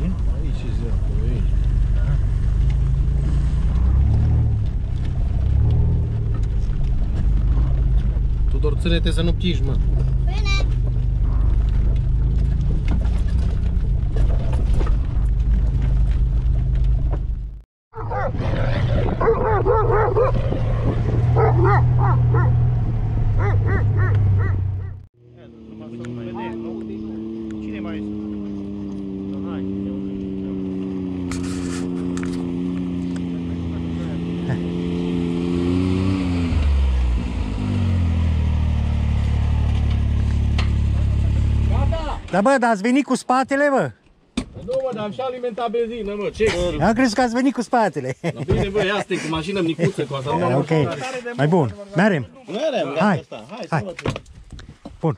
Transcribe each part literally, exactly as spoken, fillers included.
Aici e ziua, aici. Tudor, ține-te să nu piși, mă. Bine. Cine mai este? Da, bă, dar ați venit cu spatele, bă? Nu, mă, dar am și alimentat benzină, mă, ce? Am crezut că ați venit cu spatele. Bine, bă, ia stai cu mașină micuță, cu asta. Ok, mai bun. Merem. Merem, Hai, hai, hai. Bun.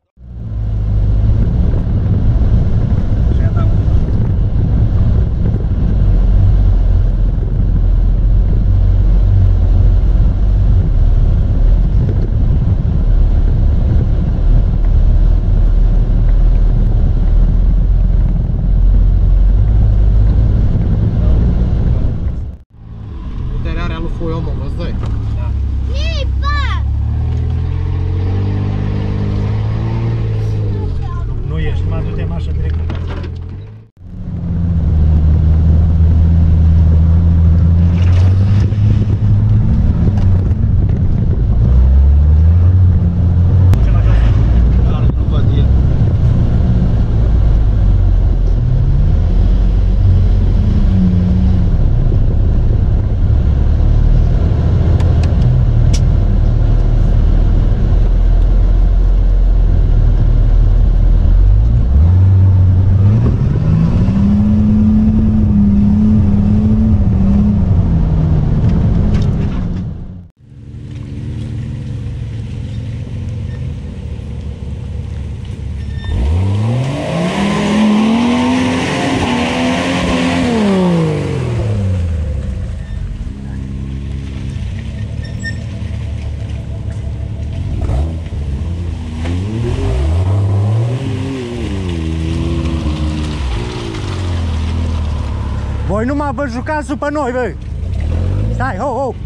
Puterea lui foi omul, vă dai. Nu ești, mă du-te în mașă direct. Voi numai vă jucați după noi, bă! Stai, ho, ho!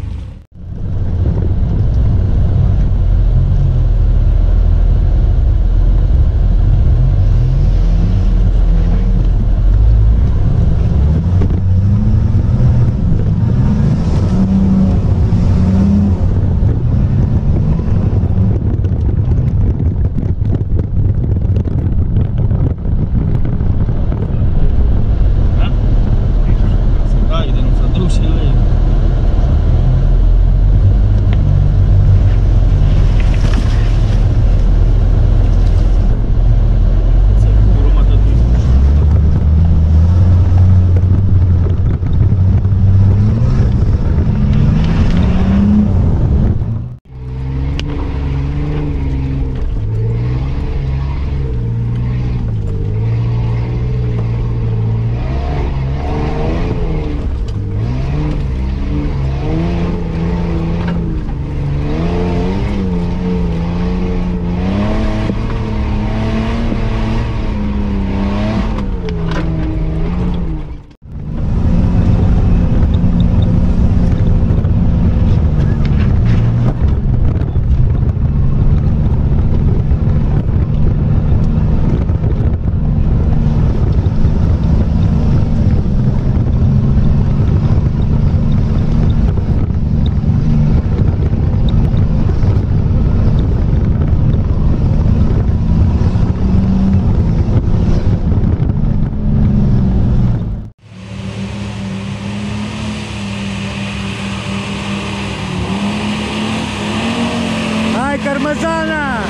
Cărmăzana!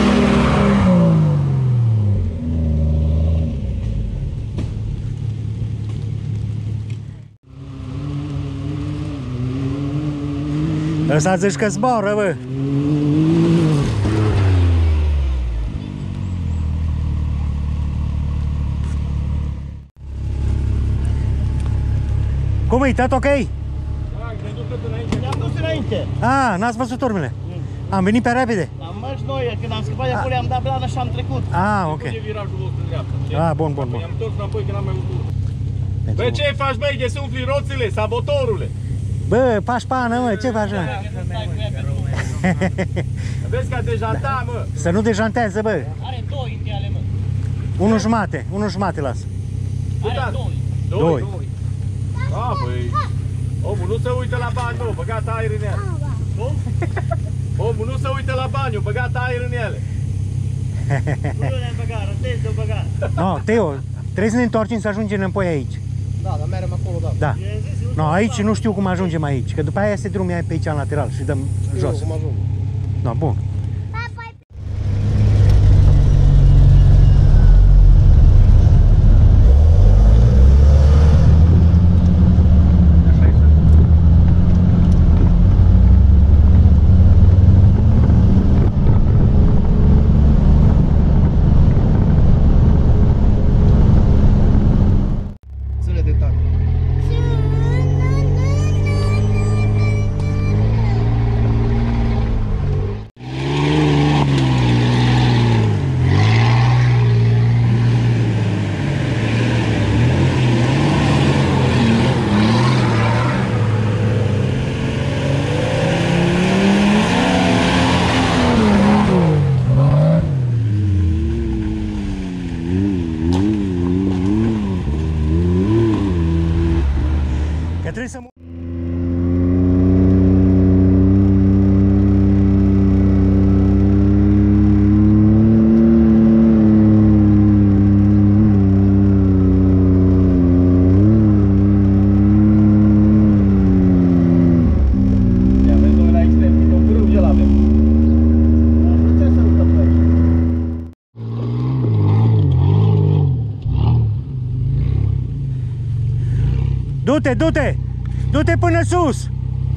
Ăsta zici că zboară, bă! Cum e, tot ok? Da, ne-am dus înainte. Ah, n-ați văzut urmele? Am venit pe repede. Am Am mers noi, când am scăpat de acolo, am dat blană și am trecut. Ah, ok. E virajul vostru dreapta. Ah, bun, bun, bun. I-am întors înapoi că n-am mai văzut. Bă, ce faci, băi, de sufli roțile, sabotorule? Bă, pașpană, mă, ce faci, mă? Vezi că a dejantat, mă. Să nu dejantează, bă. Are doi între ale, mă. Unul jumate, unul jumate las. Are doi. Doi. Da, băi. Omul nu se uită la bani, nu, băgat aer în ele. Cum? Omul nu se uită la bani, eu băgat aer în ele. Nu le-am băgat, rătezi de-o băgat. No, Teo, trebuie să ne întoarcem să ajungem înapoi aici. Da, dar merem acolo, da. Da. No, aici nu știu cum ajungem aici, că după aia se drum pe aici în lateral și dăm jos. Cum ajung. No, bun. Că trebuie să... Du-te, du-te! Du-te până sus!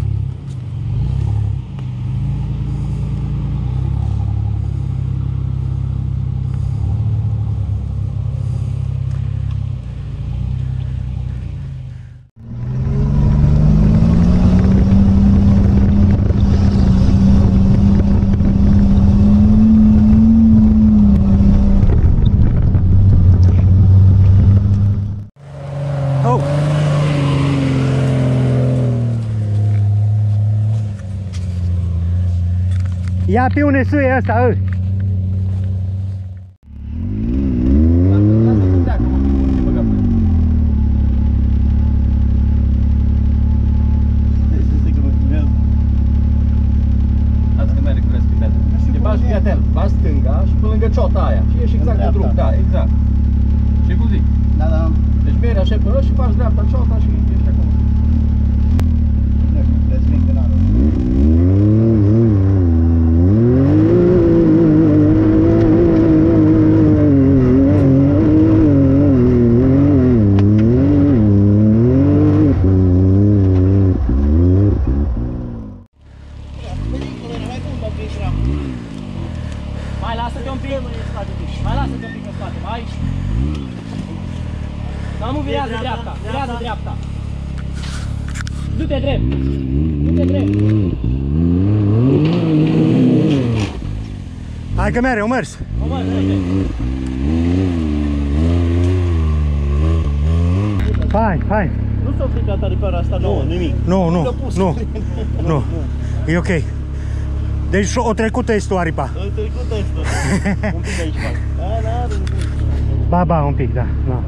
Oh! Ia pe unde suie ăsta, ă! Va stânga și pe lângă ciota aia. Și ești exact pe drum, da, exact. Și cum zic? Da, da. Deci mergi așa până și faci dreapta ciota și ești acolo. Nu știu, trebuie să n-am. Mai lasă-te un pic, mai lasă-te un pic în spate, mai aici. Da, nu, virează dreapta, virează dreapta. Du-te drept, du-te drept. Hai că mereu, mers! O, mă, drept. Fain, fain! Nu s-o frică ta de pe asta nouă, nimic. Nu, nu, nu, nu, e ok. Deci o trecută este o aripa. Îl trecut ăsta. Un pic de aici, fac. Da, da, Ba, ba, un pic, da, da.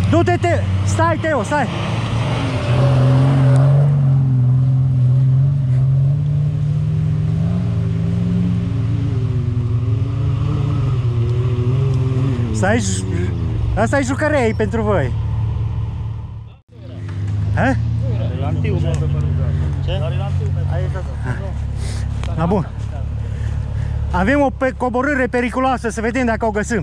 Du-te, te... Stai, Teo, stai! Stai, asta e jucărei pentru voi. Ha? Da, bun. Avem o pe coborâre periculoasă, să vedem dacă o găsim.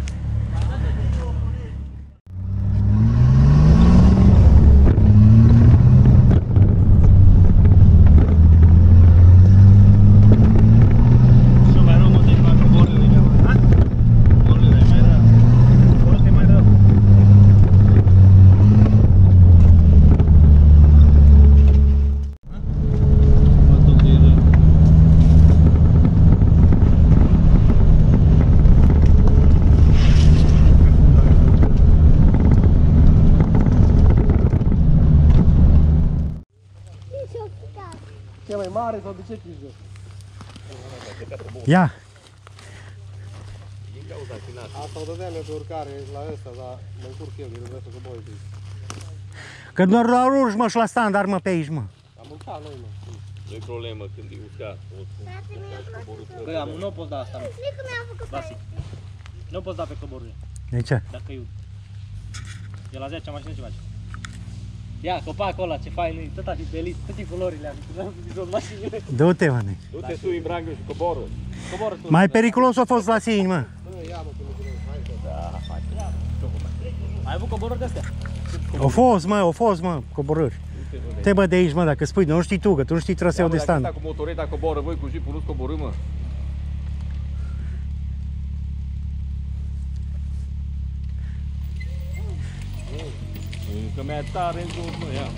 Cea mai mare sau de ce fi jos? Ia! Asta o dădeam eu pe urcare la ăsta, dar mă încurc eu, eu vreau să cobori pe aici. Că doar la urci, mă, și la standard, mă, pe aici, mă. Am mâncat noi, mă. Nu-i problemă când e uscat. Băi, am, nu poți da asta, nu. Vasi. Nu poți da pe coborâre. De ce? Dacă eu. E la zecea mașină ce faci? Ia, copacul ăla, ce fain e, tot a fi belit, toate culorile am, am vizut mașinile. Du-te, mă, ne. Du-te sus în brangă și coboră. Coboră tu. Mai periculos a fost la Sini, mă. Ai avut coborâri de-astea? O fost, mă, o fost, mă, coborâri. Te bă de aici, mă, dacă spui, nu știi tu, că tu nu știi traseul de stand. Cu motoreta coboră voi, cu jipul nu-ți coborâ, mă. Că mi-a tare în jos, mă, ia.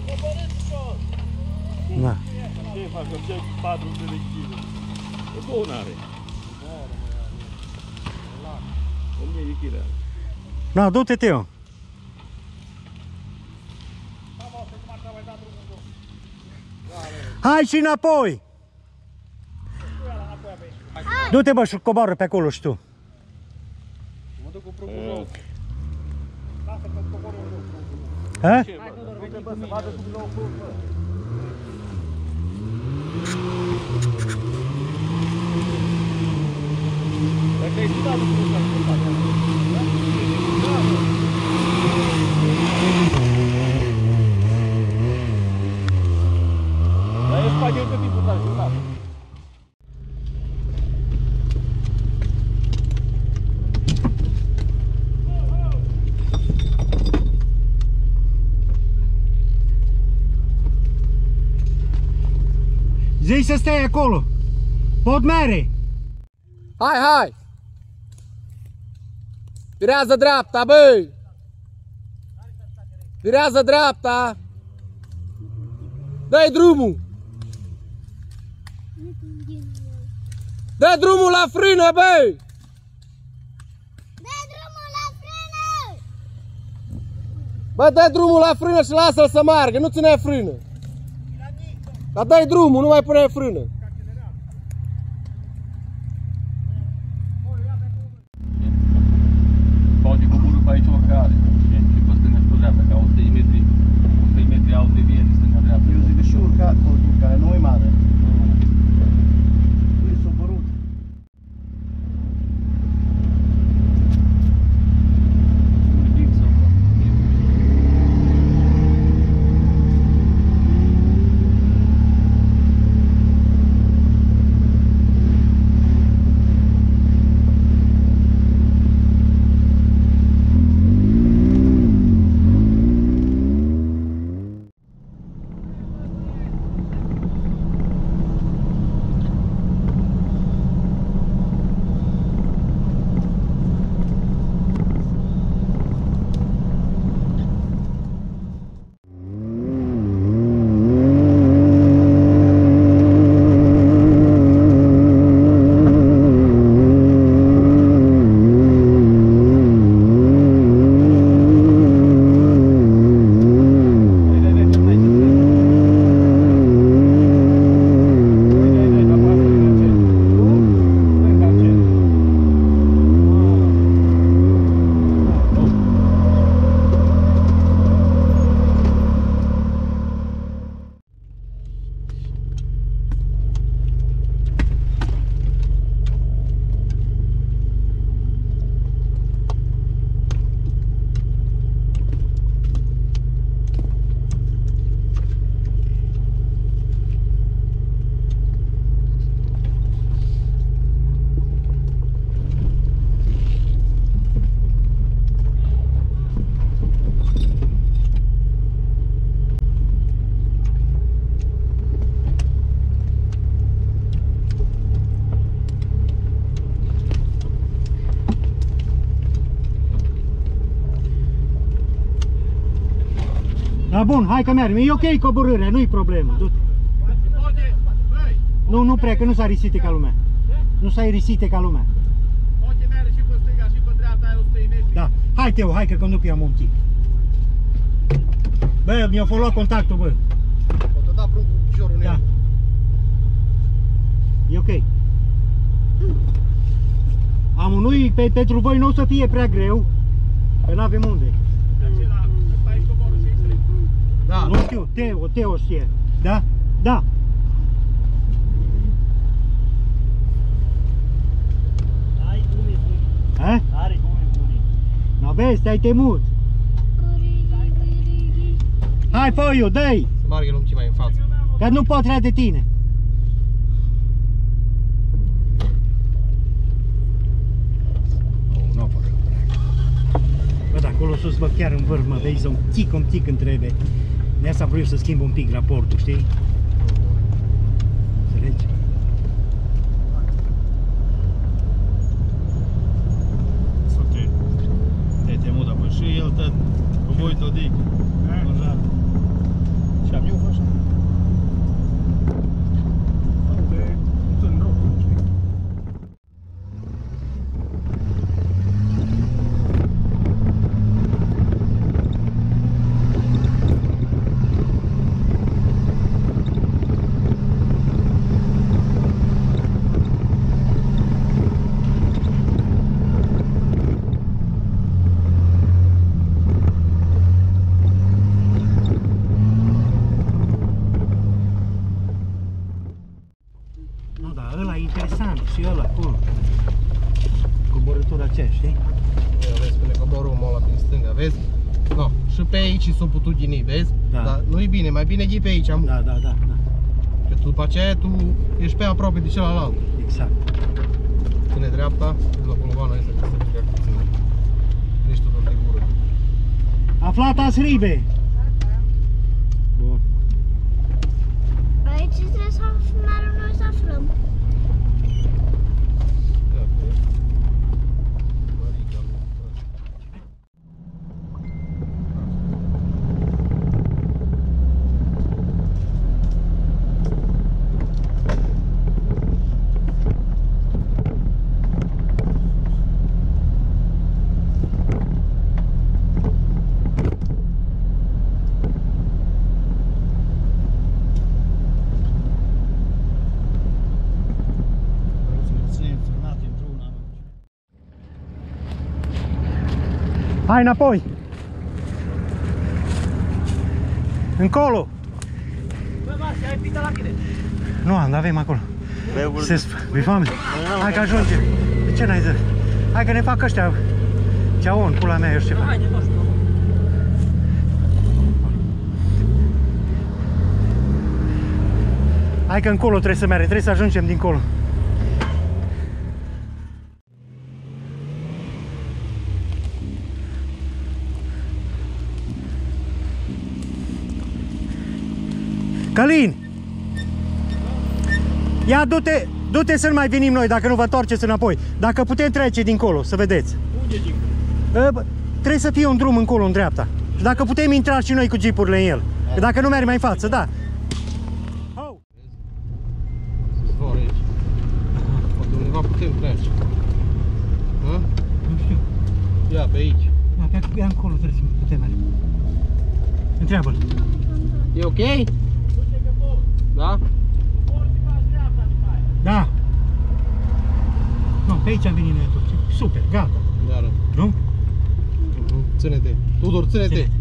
Da. Ce fac, că ce patru sute de kg? O două n-are. o mie de kg. Da, du-te, Teo. Hai și înapoi! Du-te, bă, și coboară pe acolo și tu. Mă duc cu prunul. Ha? Du-te, bă, să vadă cum nou prun, bă. Dacă ai citat un prun, care se face. Dar e spaghetti pe timpul tău, jucat. Zi să stai acolo. Pot mere. Hai, hai! Virează dreapta, băi! Virează dreapta! Dă-i drumul! Dă drumul la frână, băi! Dă drumul la frână! Bă, dă drumul la frână și lasă-l să meargă, nu ține frână! Dar dă-i drumul, nu mai pune frână! Poate coborâ pe aici oricare. Și pe stânga și pe dreapta, ca o sută de metri. o sută de metri au deviere de stânga dreapta. Eu zic că și urcat pe care nu e mare. E supărut. Da, bun, hai că mergem. E ok coborârea, nu-i problemă. Du-te. Nu, nu prea, că nu s-a risite ca lumea. Nu s-a risite ca lumea. Poate merge și pe stânga și pe dreapta, ai o sută de metri. Da. Hai, Teo, hai că conduc eu un pic. Bă, mi-a fost luat contactul, bă. O te da prun cu piciorul în Da. el. E ok. Amânui, pe, pentru voi nu o să fie prea greu, că n-avem unde. Acela, ăsta aici coboră și extrem. Da. Nu știu, Teo, Teo știe. Da? Da. Ai gume buni. Ha? Are gume buni. Nu vezi, te-ai temut. Hai, fă eu, dă-i, Să meargă lumții mai în față. că nu pot vrea de tine. Oh, nu pot. Bă, de acolo sus, bă, chiar în vârf, mă, vezi, un tic, un tic îmi trebuie. De asta vreau să schimb un pic raportul, știi? Înțelegi? Să te, te temut, dar și el te, cu voi tot dic. Așa. Și am eu așa. Sau te, nu în roc, știi? Nu, dar ăla e interesant și ăla acolo. Coborâtura aceea, știi? Ia vezi până coboră omul ăla prin stânga, vezi? No, și pe aici s-o putut ghini, vezi? Da. Dar nu-i bine, mai bine ghi pe aici, am. Da, da, da, da. Că tu, după aceea tu ești pe aproape de celălalt. Exact. Ține dreapta, la bolovanul ăsta că se plică puțin. Nici tot de gură. Aflat azi ribe. Bun. Aici trebuie să mergem noi să aflăm. Ia, că e. Marica, nu. Hai înapoi. Încolo. Bă, Marci, ai pita la tine. Nu am, dar avem acolo. Se sp- mi foame. Hai că ajunge. De ce n-ai zis? Hai că ne fac ăștia. Ceaon, pula mea, eu știu ce fac. Hai, ne faci. Hai că încolo trebuie să mergem, trebuie să ajungem dincolo. Călin! Ia du-te, du-te să nu mai venim noi dacă nu vă întoarceți înapoi. Dacă putem trece dincolo, să vedeți. Unde e dincolo? Trebuie să fie un drum încolo, în dreapta. Și dacă putem intra și noi cu jeepurile în el. Că dacă nu mergi mai în față, da. Se zboară aici. Poate undeva putem trece. Hă? Nu știu. Ia, pe aici. Da, pe acolo, încolo trebuie să putem merge. Întreabă-l. E ok? Da? Da. Nu, pe aici am venit noi atunci. Super, gata. Da, da. Nu? Ține-te. Tudor, ține-te. Ține.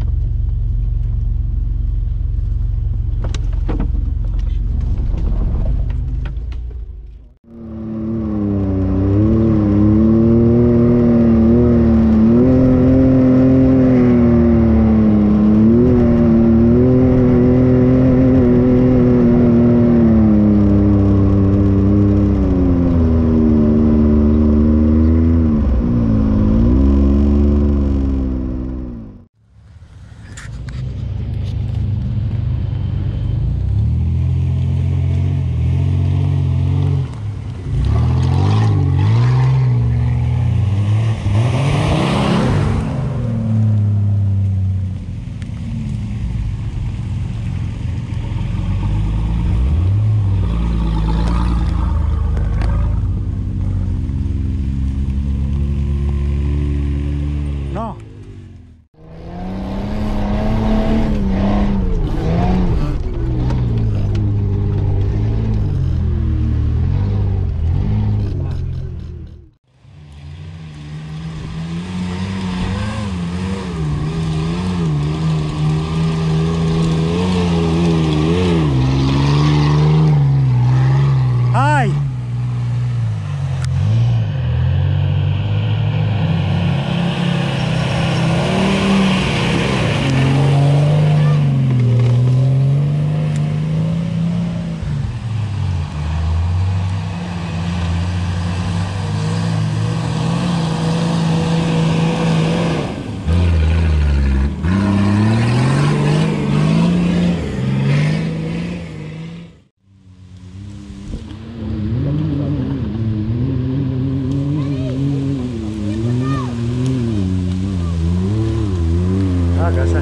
bag așa.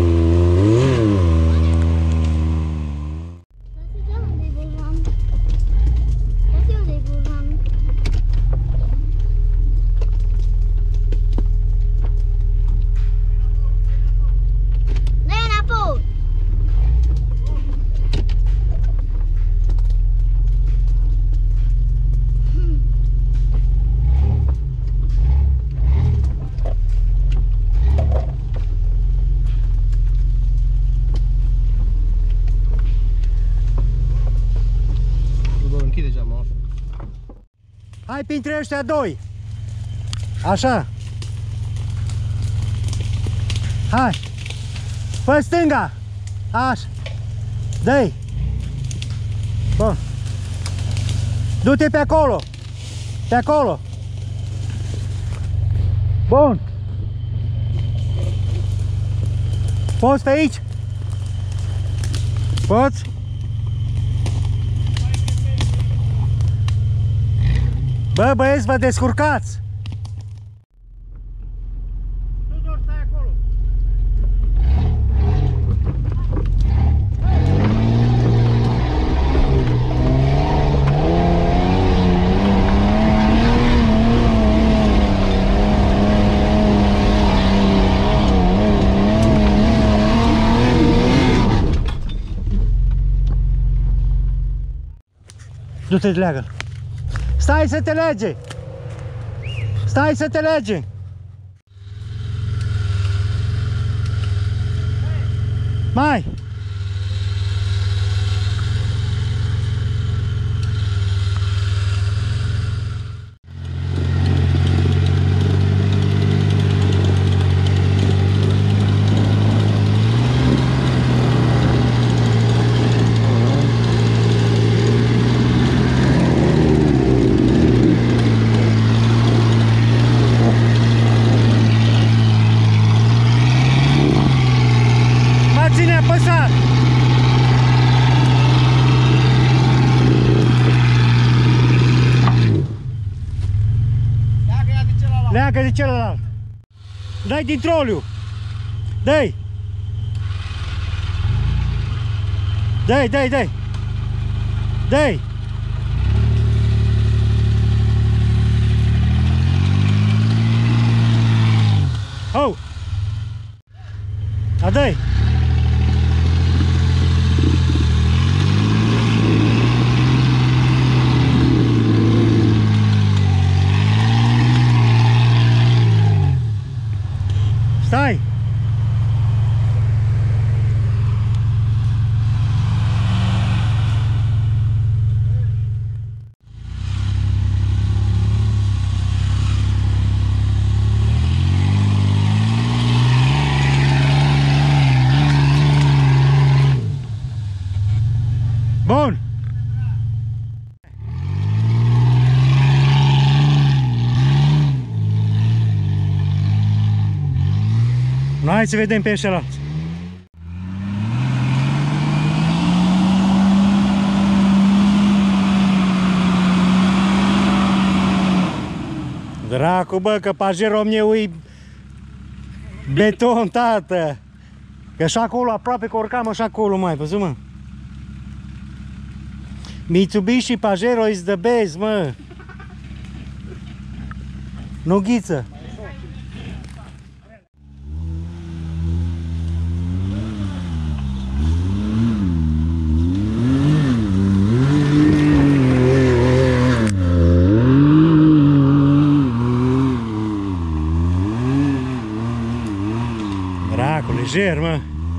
Ia unde-i bulvan? Ia unde-i bulvan? Dă-i înapoi! Închide geama așa. Hai printre ăștia doi. Așa. Hai. Pe stânga. Așa. Dă-i. Bun. Du-te pe acolo. Pe acolo. Bun. Poți pe aici? Poți? Bă, băieți, vă descurcați! Tudor, stai acolo! Du-te, leagă-l! Stai să te lege! Stai să te lege! Mai! Leagă de celălalt. Dai din troliu. Dai. Dai, dai, dai. Dai. Oh. A, dai. Stai! Bun! Hai să vedem pe celălalt. Dracu, bă, că Pajero meu e beton, tată. Că și acolo, aproape că urcam așa acolo, mai, văzut, mă? Mitsubishi Pajero is the best, mă. Nu ghiță. Dracu, lejer, mă.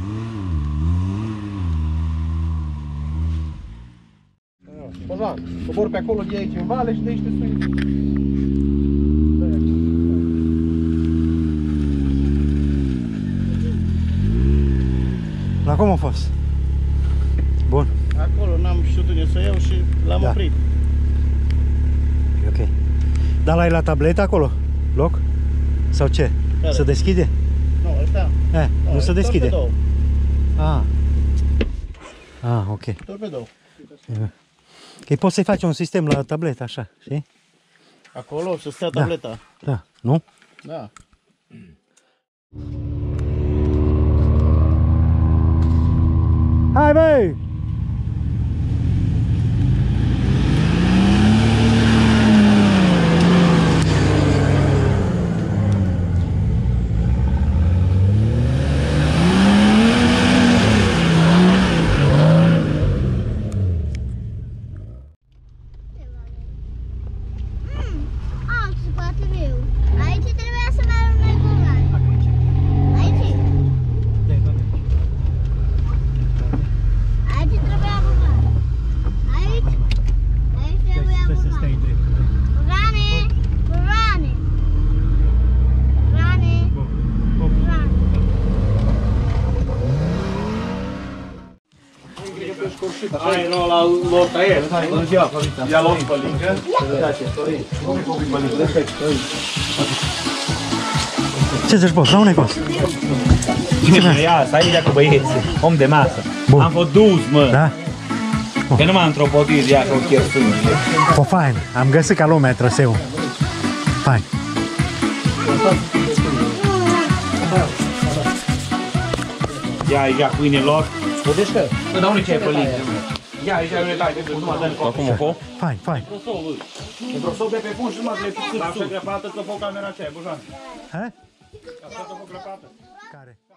Bozan, cobor pe acolo de aici în vale și de aici te sui. La cum a fost? Bun. Acolo n-am știut unde să iau și l-am Da. oprit. Ok. Dar l-ai la tabletă acolo? Loc? Sau ce? Care? Se deschide? Nu, ăsta. Eh, nu se deschide. Torpedou. Ah. Ah, ok. Torpedou. Că poți să-i faci un sistem la tabletă, așa, știi? Acolo să stea tableta. Da, nu? Da. Hai, băi! Alto de quatro mil. Aí te trebuie să mai un regular. Aici. Aici trebuie regular. Aici. Aici trebuie regular. Rane. Rane. Rane. Rane. Hai, no, la lota e. Ia lot pe lângă. Ce zici, boss? Rău necos. Ia, stai aici cu băieții, om de masă. Bun. Am fost dus, mă. Da? Că nu m-am întropotit ea cu chiar sânge. O, fain. Am găsit ca lumea traseu. Fain. Ia aici câinelor. Puteți că? Să dau nici ai pe lângă. Ia aici ai unele pe nu mă dă în acum o Fain, fain. Într-o sobe pe fund și numai le Dar se grăpată să fă camera aceea, bujan. Ha? Asta să fă grăpată. Care?